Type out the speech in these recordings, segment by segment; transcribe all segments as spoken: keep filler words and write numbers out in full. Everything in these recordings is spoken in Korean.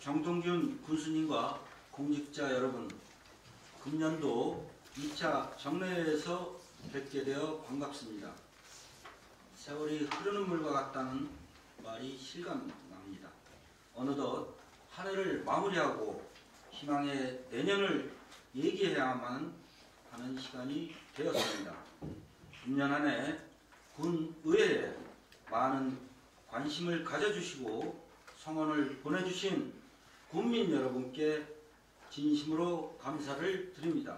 정동균 군수님과 공직자 여러분, 금년도 이 차 정례회에서 뵙게 되어 반갑습니다. 세월이 흐르는 물과 같다는 말이 실감납니다. 어느덧 한 해를 마무리하고 희망의 내년을 얘기해야만 하는 시간이 되었습니다. 금년 한 해 군 의회에 많은 관심을 가져주시고 성원을 보내주신 국민 여러분께 진심으로 감사를 드립니다.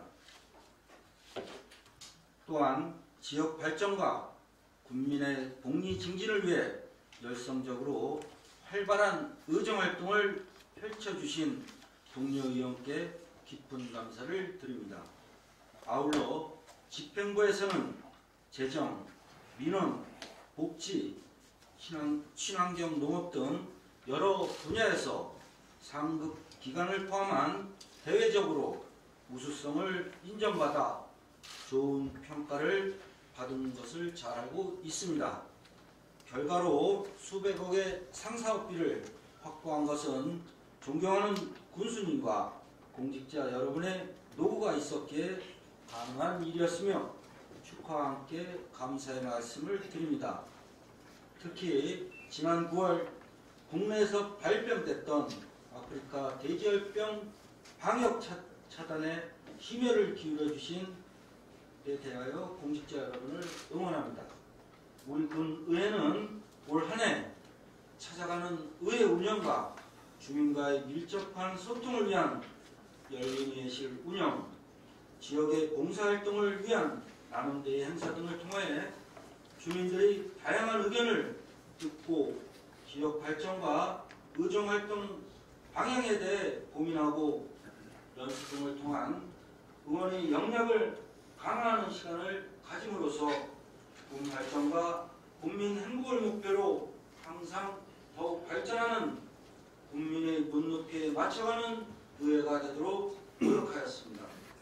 또한 지역 발전과 국민의 복리 증진을 위해 열성적으로 활발한 의정활동을 펼쳐주신 동료 의원께 깊은 감사를 드립니다. 아울러 집행부에서는 재정, 민원, 복지, 친환, 친환경 농업 등 여러 분야에서 상급 기관을 포함한 대외적으로 우수성을 인정받아 좋은 평가를 받은 것을 잘 알고 있습니다. 결과로 수백억의 상사업비를 확보한 것은 존경하는 군수님과 공직자 여러분의 노고가 있었기에 가능한 일이었으며 축하와 함께 감사의 말씀을 드립니다. 특히 지난 구월 국내에서 발병됐던 아프리카 돼지열병 방역 차단에 심혈을 기울여 주신 데 대하여 공직자 여러분을 응원합니다. 우리 군 의회는 올 한 해 찾아가는 의회 운영과 주민과의 밀접한 소통을 위한 열린의회실 운영, 지역의 봉사활동을 위한 나눔대회 행사 등을 통해 주민들의 다양한 의견을 듣고 지역 발전과 의정활동 방향에 대해 고민하고 연습 등을 통한 의원의 역량을 강화하는 시간을 가짐으로써 군 발전과 국민 행복을 목표로 항상 더욱 발전하는 국민의 눈높이에 맞춰가는 의회가 되도록 노력하였습니다.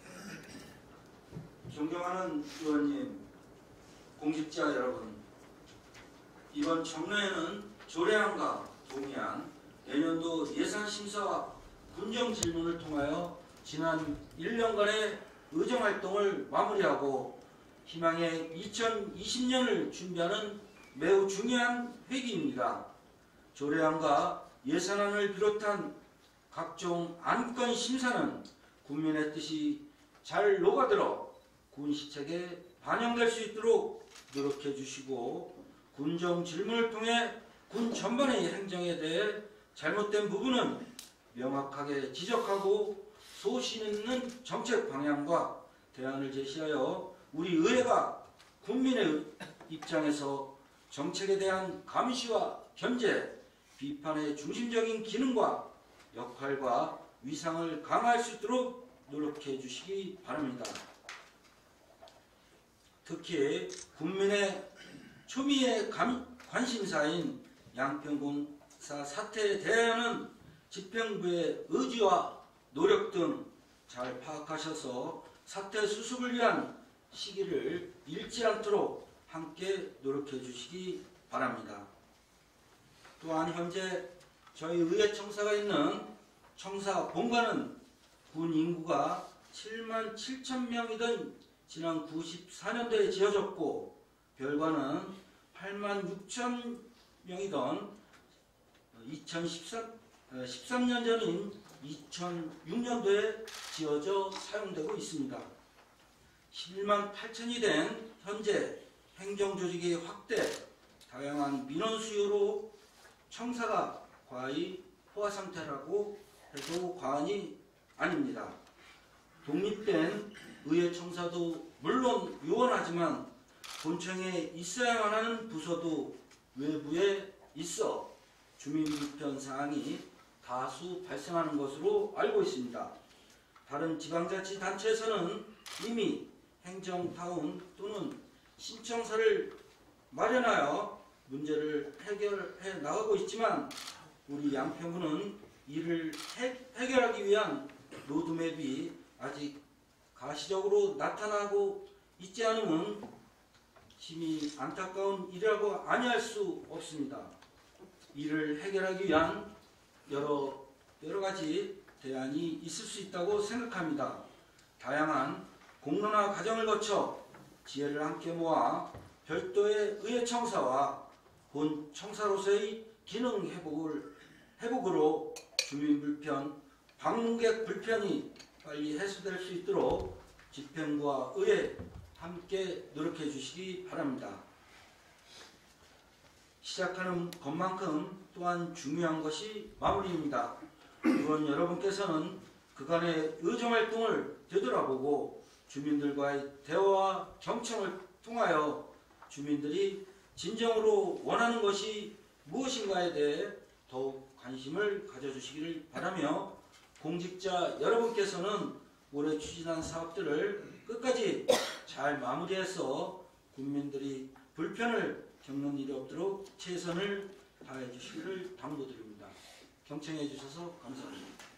존경하는 의원님, 공직자 여러분, 이번 정례에는 조례안과 동의안, 내년도 예산심사와 군정질문을 통하여 지난 일 년간의 의정활동을 마무리하고 희망의 이천이십 년을 준비하는 매우 중요한 회기입니다. 조례안과 예산안을 비롯한 각종 안건 심사는 국민의 뜻이 잘 녹아들어 군시책에 반영될 수 있도록 노력해 주시고 군정 질문을 통해 군 전반의 행정에 대해 잘못된 부분은 명확하게 지적하고 소신 있는 정책 방향과 대안을 제시하여 우리 의회가 국민의 입장에서 정책에 대한 감시와 견제, 비판의 중심적인 기능과 역할과 위상을 강화할 수 있도록 노력해 주시기 바랍니다. 특히 국민의 초미의 감, 관심사인 양평공사 사태에 대하여는 집행부의 의지와 노력 등 잘 파악하셔서 사태 수습을 위한 시기를 잃지 않도록 함께 노력해 주시기 바랍니다. 또한 현재 저희 의회 청사가 있는 청사 본관은 군 인구가 칠만 칠천 명이던 지난 구십사 년도에 지어졌고 별관은 팔만 육천 명이던 이천십삼 년 전인 이천육 년도에 지어져 사용되고 있습니다. 십일만 팔천이 된 현재 행정조직의 확대, 다양한 민원 수요로 청사가 과히 포화 상태라고 해도 과언이 아닙니다. 독립된 의회 청사도 물론 요원하지만 본청에 있어야만 하는 부서도 외부에 있어 주민 불편 사항이 다수 발생하는 것으로 알고 있습니다. 다른 지방자치단체에서는 이미 행정타운 또는 신청서를 마련하여 문제를 해결해 나가고 있지만 우리 양평구는 이를 해, 해결하기 위한 로드맵이 아직 가시적으로 나타나고 있지 않으면 심히 안타까운 일이라고 아니할 수 없습니다. 이를 해결하기 위한 여러, 여러 가지 대안이 있을 수 있다고 생각합니다. 다양한 공론화 과정을 거쳐 지혜를 함께 모아 별도의 의회 청사와 본 청사로서의 기능 회복을, 회복으로 주민 불편, 방문객 불편이 빨리 해소될 수 있도록 집행부와 의회 함께 노력해 주시기 바랍니다. 시작하는 것만큼 또한 중요한 것이 마무리입니다. 이번 여러분께서는 그간의 의정활동을 되돌아보고 주민들과의 대화와 경청을 통하여 주민들이 진정으로 원하는 것이 무엇인가에 대해 더욱 관심을 가져주시기를 바라며, 공직자 여러분께서는 올해 추진한 사업들을 끝까지 잘 마무리해서 국민들이 불편을 겪는 일이 없도록 최선을 다해 주시기를 당부드립니다. 경청해 주셔서 감사합니다.